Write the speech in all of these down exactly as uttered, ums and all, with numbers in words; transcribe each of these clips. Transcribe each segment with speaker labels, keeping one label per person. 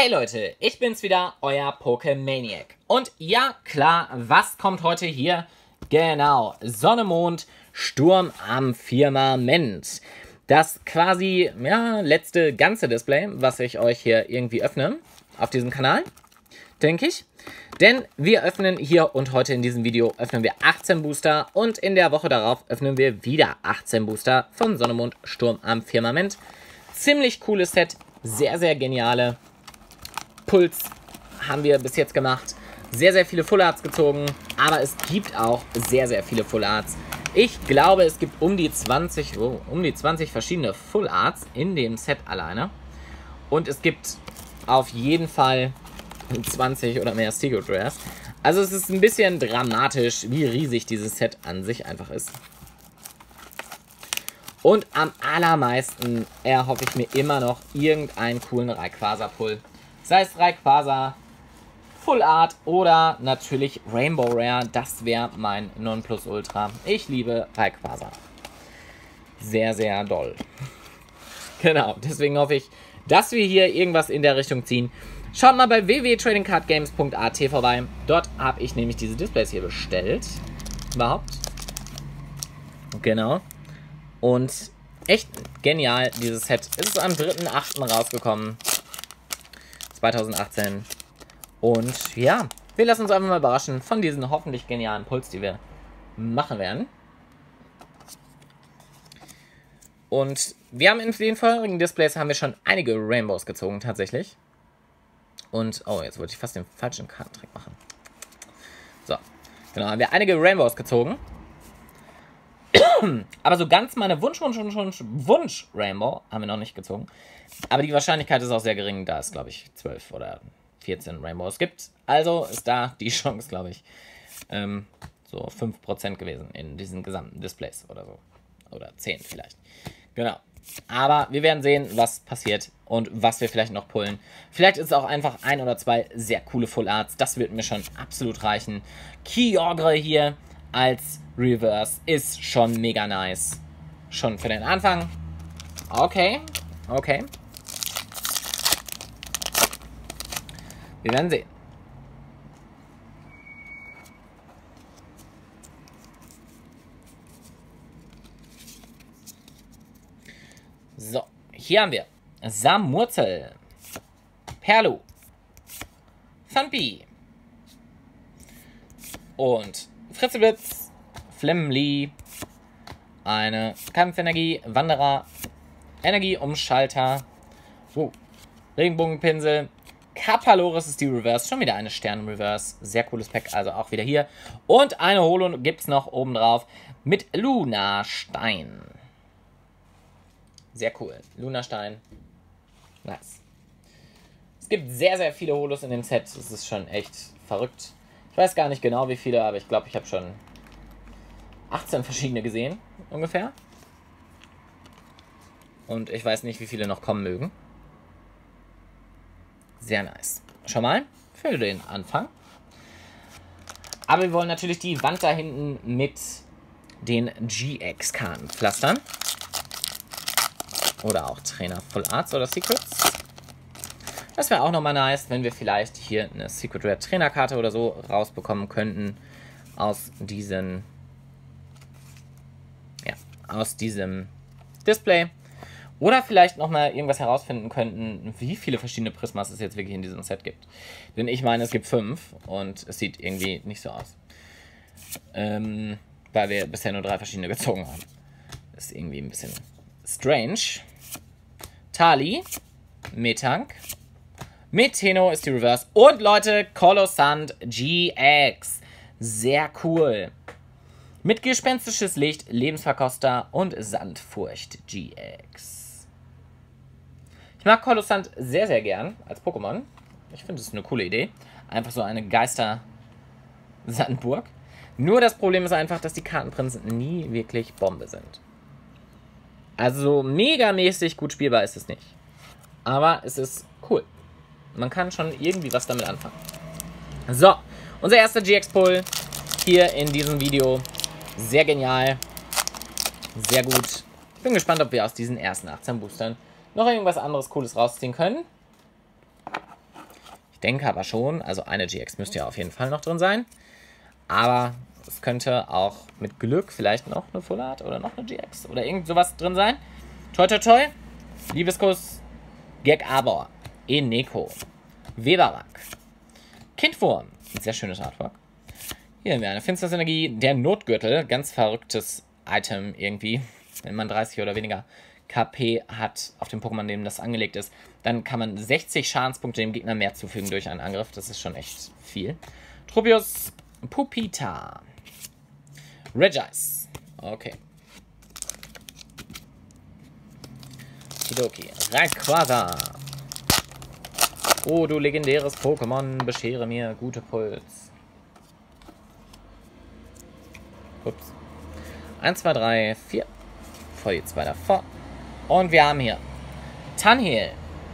Speaker 1: Hey Leute, ich bin's wieder, euer Pokemaniac. Und ja, klar, was kommt heute hier? Genau, Sonne, Mond, Sturm am Firmament. Das quasi, ja, letzte ganze Display, was ich euch hier irgendwie öffne, auf diesem Kanal, denke ich. Denn wir öffnen hier und heute in diesem Video öffnen wir achtzehn Booster und in der Woche darauf öffnen wir wieder achtzehn Booster von Sonne, Mond, Sturm am Firmament. Ziemlich cooles Set, sehr, sehr geniale Puls haben wir bis jetzt gemacht. Sehr, sehr viele Full Arts gezogen, aber es gibt auch sehr, sehr viele Full Arts. Ich glaube, es gibt um die zwanzig, oh, um die zwanzig verschiedene Full Arts in dem Set alleine. Und es gibt auf jeden Fall zwanzig oder mehr Secret Rares. Also es ist ein bisschen dramatisch, wie riesig dieses Set an sich einfach ist. Und am allermeisten erhoffe ich mir immer noch irgendeinen coolen Rayquaza-Pull. Sei es Rayquaza, Full Art oder natürlich Rainbow Rare. Das wäre mein Nonplusultra. Ich liebe Rayquaza. Sehr, sehr doll. Genau, deswegen hoffe ich, dass wir hier irgendwas in der Richtung ziehen. Schaut mal bei w w w punkt trading card games punkt a t vorbei. Dort habe ich nämlich diese Displays hier bestellt. Überhaupt. Genau. Und echt genial, dieses Set. Es ist am dritten achten rausgekommen. zweitausendachtzehn. Und ja, wir lassen uns einfach mal überraschen von diesen hoffentlich genialen Puls, die wir machen werden. Und wir haben in den vorherigen Displays haben wir schon einige Rainbows gezogen, tatsächlich. Und, oh, jetzt wollte ich fast den falschen Kartentrick machen. So, genau, haben wir einige Rainbows gezogen. Aber so ganz meine Wunsch, Wunsch, Wunsch, Wunsch, Wunsch Rainbow haben wir noch nicht gezogen. Aber die Wahrscheinlichkeit ist auch sehr gering, da es, glaube ich, zwölf oder vierzehn Rainbows gibt. Also ist da die Chance, glaube ich, ähm, so fünf Prozent gewesen in diesen gesamten Displays oder so. Oder zehn vielleicht. Genau. Aber wir werden sehen, was passiert und was wir vielleicht noch pullen. Vielleicht ist es auch einfach ein oder zwei sehr coole Full Arts. Das wird mir schon absolut reichen. Kyogre hier als Reverse ist schon mega nice. Schon für den Anfang. Okay. Okay. Wir werden sehen. So, hier haben wir Samurzel, Perlu, Thunpea und Fritzelblitz, Flimly, eine Kampfenergie, Wanderer, Energieumschalter, oh, Regenbogenpinsel, Kapaloris ist die Reverse, schon wieder eine Stern-Reverse, sehr cooles Pack, also auch wieder hier. Und eine Holo gibt es noch oben drauf mit Lunastein. Sehr cool, Lunastein, nice. Es gibt sehr, sehr viele Holos in dem Set, das ist schon echt verrückt. Ich weiß gar nicht genau wie viele, aber ich glaube, ich habe schon achtzehn verschiedene gesehen, ungefähr. Und ich weiß nicht, wie viele noch kommen mögen. Sehr nice. Schon mal für den Anfang. Aber wir wollen natürlich die Wand da hinten mit den G X-Karten pflastern. Oder auch Trainer Full Arts oder Secrets. Das wäre auch nochmal nice, wenn wir vielleicht hier eine Secret Rare Trainerkarte oder so rausbekommen könnten. Aus diesen... Ja, aus diesem Display. Oder vielleicht nochmal irgendwas herausfinden könnten, wie viele verschiedene Prismas es jetzt wirklich in diesem Set gibt. Denn ich meine, es gibt fünf und es sieht irgendwie nicht so aus. Ähm, weil wir bisher nur drei verschiedene gezogen haben. Das ist irgendwie ein bisschen strange. Tali, Metank, Meteno ist die Reverse. Und Leute, Colossant G X. Sehr cool. Mit gespenstisches Licht, Lebensverkoster und Sandfurcht G X. Ich mag Colossant sehr, sehr gern als Pokémon. Ich finde, es ist eine coole Idee. Einfach so eine Geister-Sandburg. Nur das Problem ist einfach, dass die Kartenprinzen nie wirklich Bombe sind. Also megamäßig gut spielbar ist es nicht. Aber es ist cool. Man kann schon irgendwie was damit anfangen. So, unser erster G X-Pull hier in diesem Video. Sehr genial. Sehr gut. Ich bin gespannt, ob wir aus diesen ersten achtzehn Boostern noch irgendwas anderes Cooles rausziehen können. Ich denke aber schon, also eine G X müsste ja auf jeden Fall noch drin sein. Aber es könnte auch mit Glück vielleicht noch eine Full Art oder noch eine G X oder irgend sowas drin sein. Toi toi toi. Liebeskuss. Gek Arbor. Eneko. Weberak. Kindwurm. Ein sehr schönes Artwork. Hier haben wir eine Finstersenergie. Der Notgürtel. Ganz verrücktes Item irgendwie. Wenn man dreißig oder weniger K P hat auf dem Pokémon, dem das angelegt ist, dann kann man sechzig Schadenspunkte dem Gegner mehr zufügen durch einen Angriff. Das ist schon echt viel. Tropius Pupita. Regice. Okay. Kidoki. Rayquaza. Oh, du legendäres Pokémon, beschere mir gute Puls. Ups. eins, zwei, drei, vier. Vor die zwei davor. Und wir haben hier Tanhiel.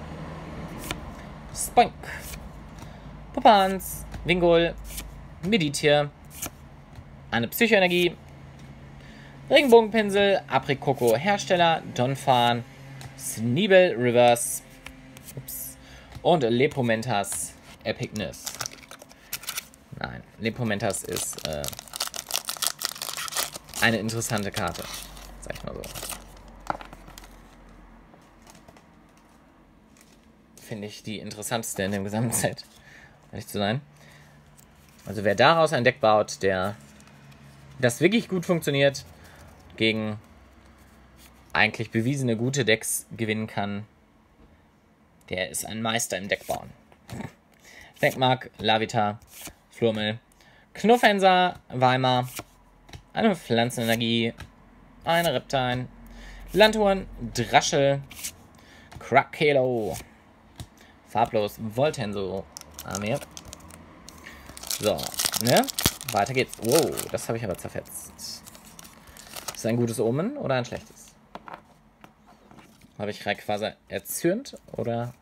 Speaker 1: Spoink. Puppans. Wingol. Meditier. Eine Psychoenergie. Regenbogenpinsel. Aprikoko Hersteller. Donphan. Sneebel Reverse. Ups. Und Lepomentas Epicness. Nein, Lepomentas ist äh, eine interessante Karte. Sag ich mal so. Finde ich die interessanteste in dem gesamten Set. Ehrlich zu sein. Also wer daraus ein Deck baut, der das wirklich gut funktioniert, gegen eigentlich bewiesene gute Decks gewinnen kann, der ist ein Meister im Deckbauen. Schneckmark, Lavita, Flurmel, Knuffenser, Weimar, eine Pflanzenenergie, eine Reptile, Landhorn, Draschel, Krakelo, farblos, Voltenso, Armee. So, ne? Weiter geht's. Wow, das habe ich aber zerfetzt. Ist das ein gutes Omen oder ein schlechtes? Habe ich Rayquaza erzürnt oder?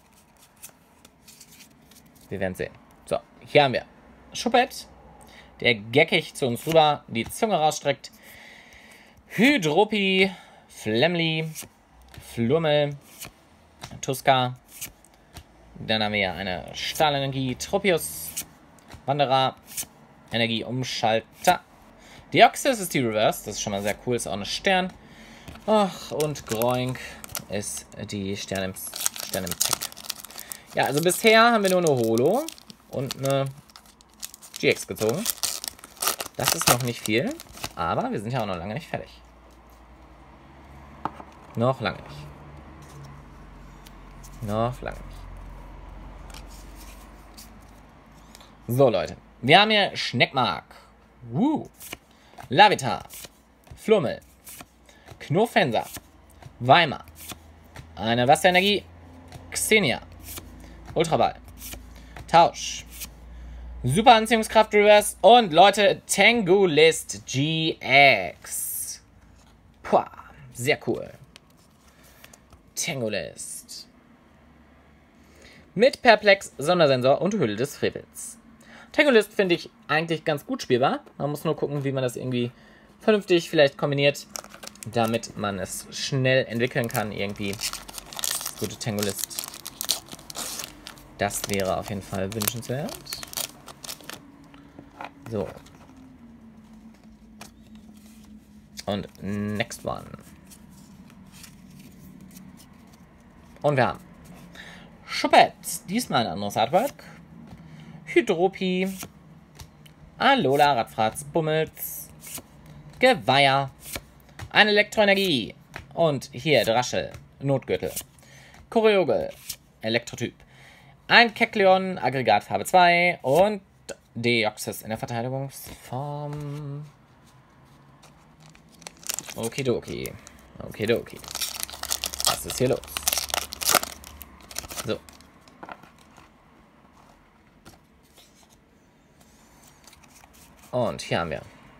Speaker 1: Wir werden sehen. So, hier haben wir Schuppet, der geckig zu uns rüber die Zunge rausstreckt. Hydropi, Flemly, Flurmel, Tuska. Dann haben wir eine Stahlenergie, Tropius, Wanderer, Energieumschalter. Deoxys ist die Reverse, das ist schon mal sehr cool, ist auch eine Stern. Ach, und Groink ist die Stern im, Stern im Pack. Ja, also bisher haben wir nur eine Holo und eine G X gezogen. Das ist noch nicht viel, aber wir sind ja auch noch lange nicht fertig. Noch lange nicht. Noch lange nicht. So, Leute. Wir haben hier Schneckmark. Woo. Lavita. Flummel. Knofenser. Weimar. Eine Wasserenergie. Xenia. Ultraball. Tausch. Super Anziehungskraft Reverse. Und Leute, Tangulist G X. Puh, sehr cool. Tangulist. Mit Perplex, Sondersensor und Hülle des Frevels. Tangulist finde ich eigentlich ganz gut spielbar. Man muss nur gucken, wie man das irgendwie vernünftig vielleicht kombiniert, damit man es schnell entwickeln kann irgendwie. Gute Tangulist. Das wäre auf jeden Fall wünschenswert. So. Und next one. Und wir haben Schuppet. Diesmal ein anderes Artwork. Hydropi. Alola, Radfratz, Bummels. Geweiher. Eine Elektroenergie. Und hier Draschel. Notgürtel. Choreogel. Elektrotyp. Ein Kekleon, Aggregatfarbe zwei. Und Deoxys in der Verteidigungsform. Okidoki. Okidoki. Was ist hier los? So. Und hier haben wir.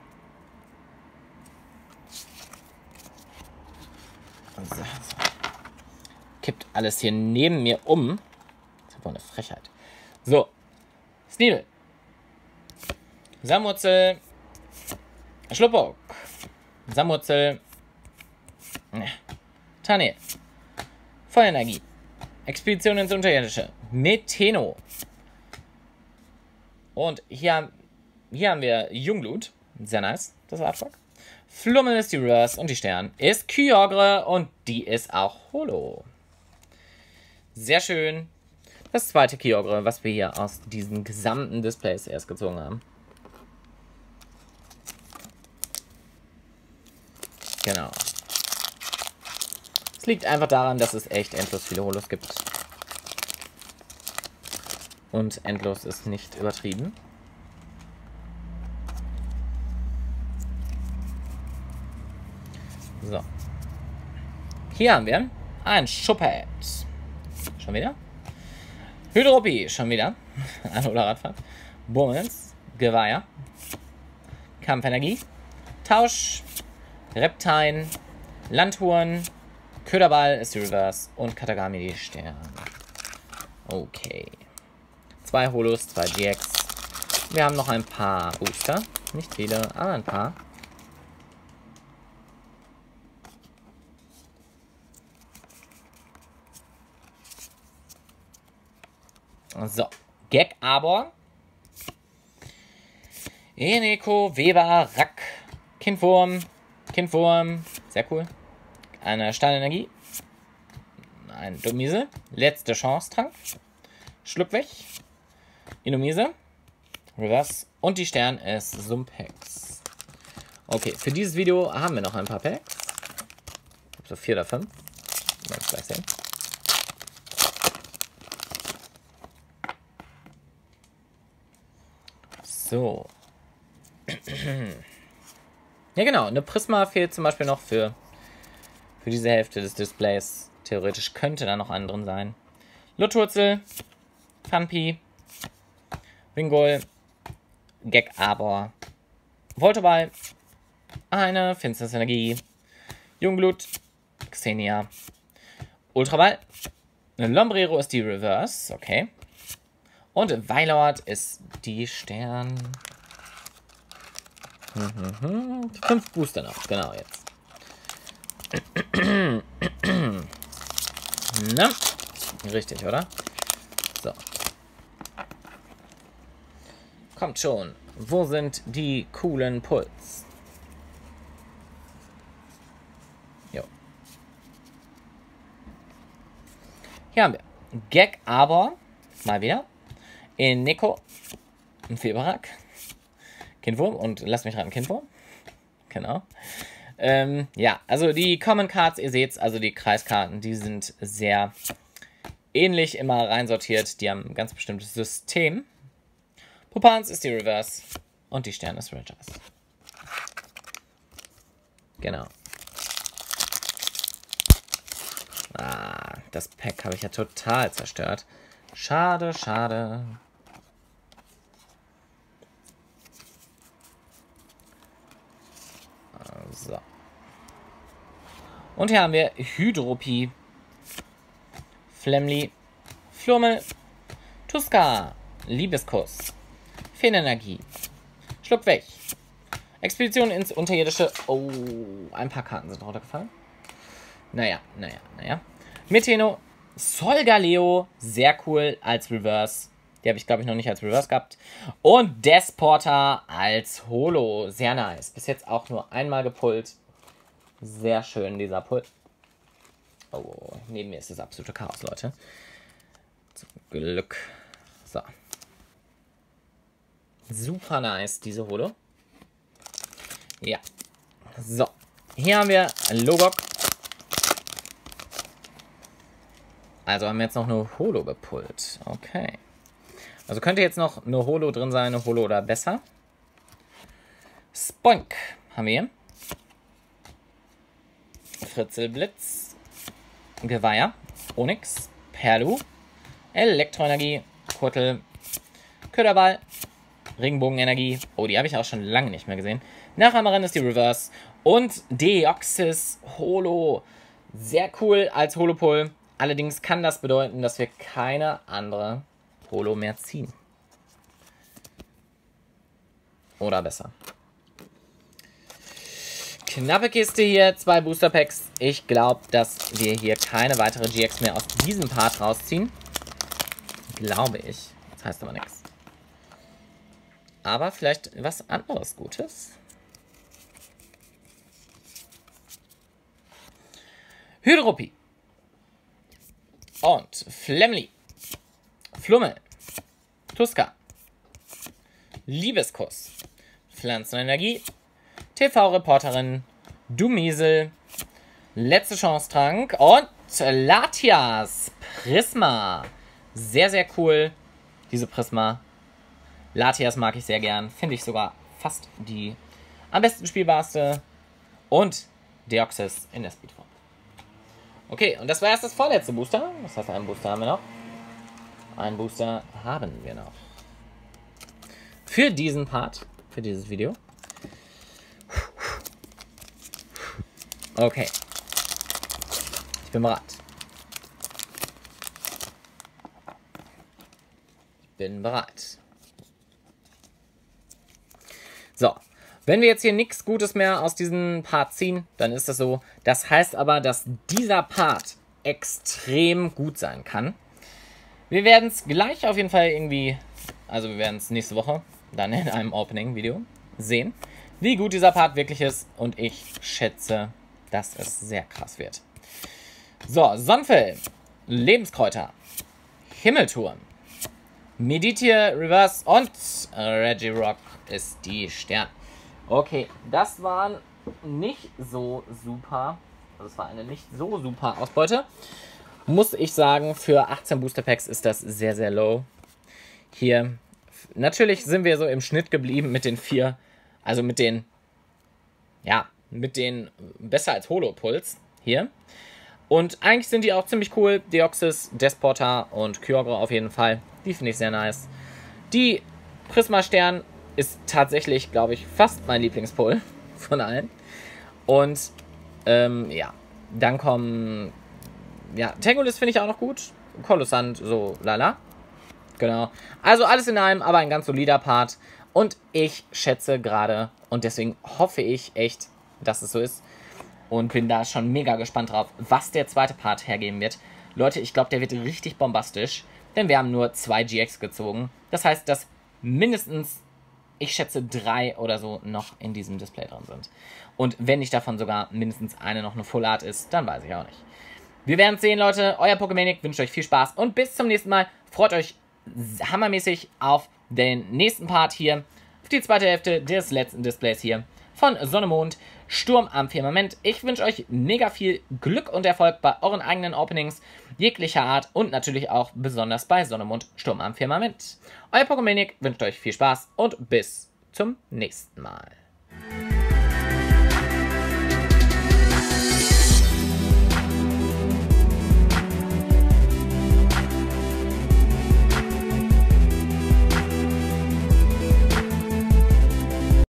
Speaker 1: So. Kippt alles hier neben mir um. Das ist wohl eine Frechheit. So. Sneebel. Samwurzel. Schluppock. Samwurzel. Tanne. Feuerenergie. Expedition ins Unterirdische. Meteno. Und hier, hier haben wir Jungblut. Sehr nice, das Artwork. Flummel ist die Reverse und die Stern ist Kyogre und die ist auch Holo. Sehr schön. Das zweite Kyogre, was wir hier aus diesen gesamten Displays erst gezogen haben. Genau. Es liegt einfach daran, dass es echt endlos viele Holos gibt. Und endlos ist nicht übertrieben. So. Hier haben wir ein Schuppet. Schon wieder? Hydropie, schon wieder. An oder Radfahrt. Bummels, Geweiher. Kampfenergie. Tausch. Reptine. Landhuren. Köderball ist die Reverse. Und Katagami die Stern. Okay. Zwei Holos, zwei G X. Wir haben noch ein paar Booster. Nicht viele, aber ein paar. So, Gek Arbor, Eneko, Weber, Rack, Kindwurm, Kindwurm, sehr cool. Eine Stahlenergie, ein Dumise, letzte Chance Trank, Schluckweg, Inumise, Reverse und die Stern ist Sumpex. Okay, für dieses Video haben wir noch ein paar Packs. Ich glaube so vier oder fünf. Werden wir gleich sehen. So. Ja genau, eine Prisma fehlt zum Beispiel noch für, für diese Hälfte des Displays. Theoretisch könnte da noch eine drin sein. Lutwurzel, Funpi, Wingol, Gek Arbor, Voltoball, eine Finsternisenergie, Jungblut, Xenia, Ultraball, Lombrero ist die Reverse, okay. Und Weilord ist die Stern. Mhm. Fünf Booster noch, genau jetzt. Na, richtig, oder? So. Kommt schon. Wo sind die coolen Puls? Jo. Hier haben wir Gek Arbor. Mal wieder. Eneko, ein Feberak, Kindwurm und lass mich raten, Kindwurm. Genau. Ähm, ja, also die Common Cards, ihr seht also die Kreiskarten, die sind sehr ähnlich immer reinsortiert. Die haben ein ganz bestimmtes System. Pupans ist die Reverse und die Stern ist Regis. Genau. Ah, das Pack habe ich ja total zerstört. Schade, schade. So. Und hier haben wir Hydropie, Flemly, Flurmel, Tuska, Liebeskuss, Feenenergie, Schluckweg, Expedition ins Unterirdische. Oh, ein paar Karten sind runtergefallen. Naja, naja, naja. Meteno, Solgaleo, sehr cool als Reverse. Die habe ich, glaube ich, noch nicht als Reverse gehabt. Und Desporter als Holo. Sehr nice. Bis jetzt auch nur einmal gepullt. Sehr schön, dieser Pull. Oh, neben mir ist das absolute Chaos, Leute. Zum Glück. So. Super nice, diese Holo. Ja. So. Hier haben wir Logok. Also haben wir jetzt noch eine Holo gepullt. Okay. Also könnte jetzt noch eine Holo drin sein, eine Holo oder besser. Spoink haben wir hier. Fritzelblitz. Geweiher. Onyx. Perlu. Elektroenergie. Kurtel. Köderball. Regenbogenenergie. Oh, die habe ich auch schon lange nicht mehr gesehen. Nachahmerin ist die Reverse. Und Deoxys Holo. Sehr cool als Holo-Pull. Allerdings kann das bedeuten, dass wir keine andere Holo mehr ziehen. Oder besser. Knappe Kiste hier, zwei Booster Packs. Ich glaube, dass wir hier keine weitere G X mehr aus diesem Part rausziehen. Glaube ich. Das heißt aber nichts. aber vielleicht was anderes Gutes. Hydropie. Und Flemly. Flummel. Tuska. Liebeskuss. Pflanzenenergie. T V-Reporterin. Dumiesel. Letzte Chance Trank. Und Latias. Prisma. Sehr, sehr cool. Diese Prisma. Latias mag ich sehr gern. Finde ich sogar fast die am besten spielbarste. Und Deoxys in der Speedform. Okay, und das war erst das vorletzte Booster. Das heißt, einen Booster haben wir noch. Einen Booster haben wir noch. Für diesen Part, für dieses Video. Okay. Ich bin bereit. Ich bin bereit. So. Wenn wir jetzt hier nichts Gutes mehr aus diesem Part ziehen, dann ist das so. Das heißt aber, dass dieser Part extrem gut sein kann. Wir werden es gleich auf jeden Fall irgendwie, also wir werden es nächste Woche dann in einem Opening-Video sehen, wie gut dieser Part wirklich ist. Und ich schätze, dass es sehr krass wird. So, Sonnenfell, Lebenskräuter, Himmelturm, Meditir Reverse und Regirock ist die Stern. Okay, das waren nicht so super, das war eine nicht so super Ausbeute. Muss ich sagen, für achtzehn Booster Packs ist das sehr, sehr low. Hier, natürlich sind wir so im Schnitt geblieben mit den vier, also mit den, ja, mit den besser als Holo-Puls hier. Und eigentlich sind die auch ziemlich cool. Deoxys, Desporter und Kyogre auf jeden Fall. Die finde ich sehr nice. Die Prisma-Stern ist tatsächlich, glaube ich, fast mein Lieblingspull von allen. Und, ähm, ja. Dann kommen, ja, Tangulis finde ich auch noch gut. Kolossant, so, lala. Genau. Also alles in allem, aber ein ganz solider Part. Und ich schätze gerade, und deswegen hoffe ich echt, dass es so ist. Und bin da schon mega gespannt drauf, was der zweite Part hergeben wird. Leute, ich glaube, der wird richtig bombastisch. Denn wir haben nur zwei G X gezogen. Das heißt, dass mindestens, ich schätze, drei oder so noch in diesem Display drin sind. Und wenn nicht davon sogar mindestens eine noch eine Full Art ist, dann weiß ich auch nicht. Wir werden es sehen, Leute. Euer Pokemaniac wünscht euch viel Spaß. Und bis zum nächsten Mal. Freut euch hammermäßig auf den nächsten Part hier. Auf die zweite Hälfte des letzten Displays hier. Von Sonne, Mond, Sturm am Firmament. Ich wünsche euch mega viel Glück und Erfolg bei euren eigenen Openings jeglicher Art und natürlich auch besonders bei Sonne, Mond, Sturm am Firmament. Euer Pokemaniac wünscht euch viel Spaß und bis zum nächsten Mal.